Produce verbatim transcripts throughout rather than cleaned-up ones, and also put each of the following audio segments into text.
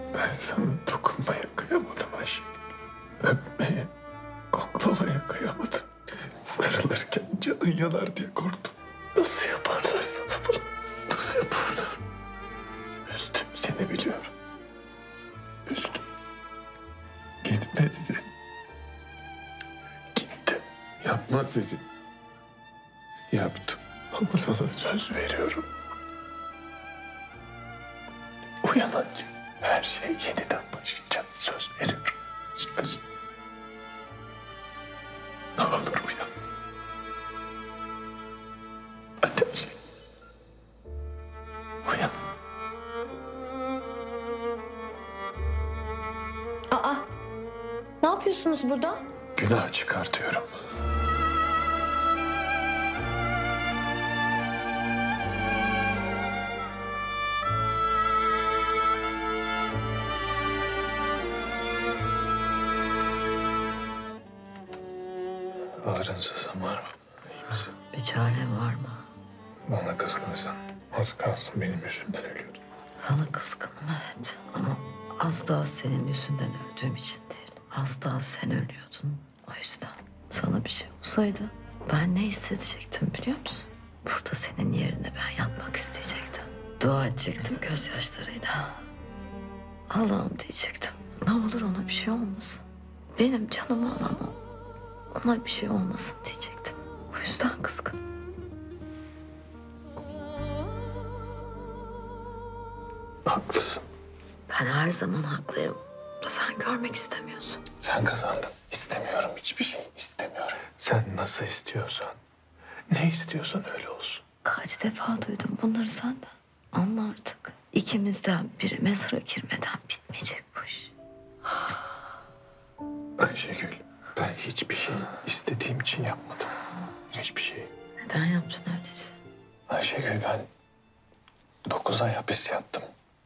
Ben sana dokunmaya kıyamadım Ayşegül. Öpmeye, koklamaya kıyamadım. Sarılırken canın yanar diye korktum. Nasıl yaparlar sana bunu? Nasıl yaparlar? Üzdüm seni biliyorum. Üzdüm. Gitme dedi. Gitti. Yapma dedi. Yaptım. Ama sana söz veriyorum. Uyanınca her şey yeniden başlayacak. Söz veriyorum. Söz. Ne olur uyan. Hadi Ayşe. Uyan. Aa, ne yapıyorsunuz burada? Günah çıkartıyorum. Ağrın sızın var mı? İyi misin? Bir çaren var mı? Bana kızgınsın. Az kalsın benim yüzümden ölüyordun. Sana kızgınım evet. Ama az daha senin yüzünden öldüğüm için değil. Az daha sen ölüyordun. O yüzden sana bir şey olsaydı ben ne hissedecektim biliyor musun? Burada senin yerine ben yatmak isteyecektim. Dua edecektim gözyaşlarıyla. Allah'ım diyecektim. Ne olur ona bir şey olmasın. Benim canımı alamam. Ona bir şey olmasın diyecektim. O yüzden kızgın. Haklısın. Ben her zaman haklıyım. Sen görmek istemiyorsun. Sen kazandın. İstemiyorum hiçbir şey. istemiyorum. Sen nasıl istiyorsan, ne istiyorsan öyle olsun. Kaç defa duydum bunları senden. Anla artık. İkimizden biri mezara girmeden bitmeyecek bu iş. Ayşegül, ben hiçbir şey istediğim için yapmadım. Hiçbir şey. Neden yaptın öyleyse? Ayşegül, ben dokuz ay hapis yattım.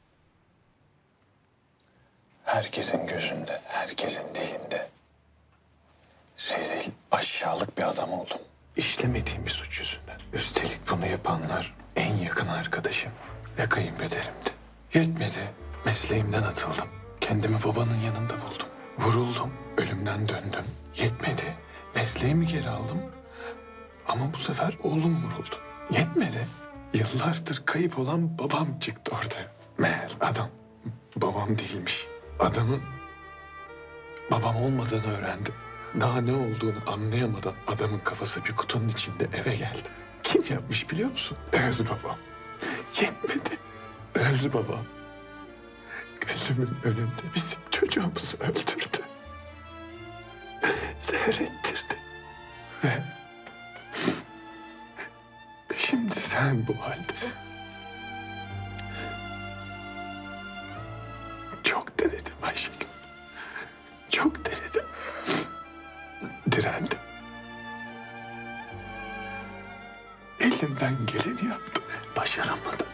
Herkesin gözünde, herkesin dilinde rezil, aşağılık bir adam oldum. İşlemediğim bir suç yüzünden. Üstelik bunu yapanlar en yakın arkadaşım ve kayınpederimdi. Yetmedi, mesleğimden atıldım. Kendimi babanın yanında buldum. Vuruldum, ölümden döndüm. Yetmedi, mesleğimi geri aldım. Ama bu sefer oğlum vuruldu. Yetmedi, yıllardır kayıp olan babam çıktı ortaya. Meğer adam babam değilmiş. Adamın babam olmadığını öğrendim. Daha ne olduğunu anlayamadan adamın kafası bir kutunun içinde eve geldi. Kim yapmış biliyor musun? Öz babam. Yetmedi. Öz babam gözümün önünde bizim çocuğumuzu öldürdü. Seyrettirdi. Ve şimdi sen bu haldesin. Çok denedim Ayşegül. Çok denedim. Direndim. Elimden geleni yaptım. Başaramadım.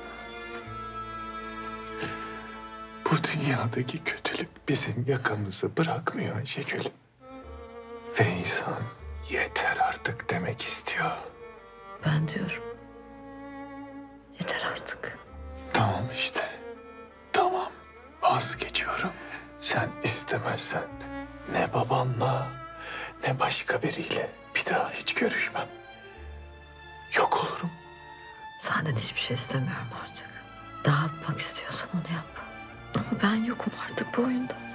Bu dünyadaki kötülük bizim yakamızı bırakmıyor Ayşegül. Ve insan yeter artık demek istiyor. Ben diyorum. Yeter artık. Tamam işte. Tamam. Vazgeçiyorum. Sen istemezsen ne babanla ne başka biriyle bir daha hiç görüşmem. Yok olurum. Senden hiçbir şey istemiyorum artık. Daha yapmak istiyorsan onu yap. Ama ben yokum artık bu oyunda.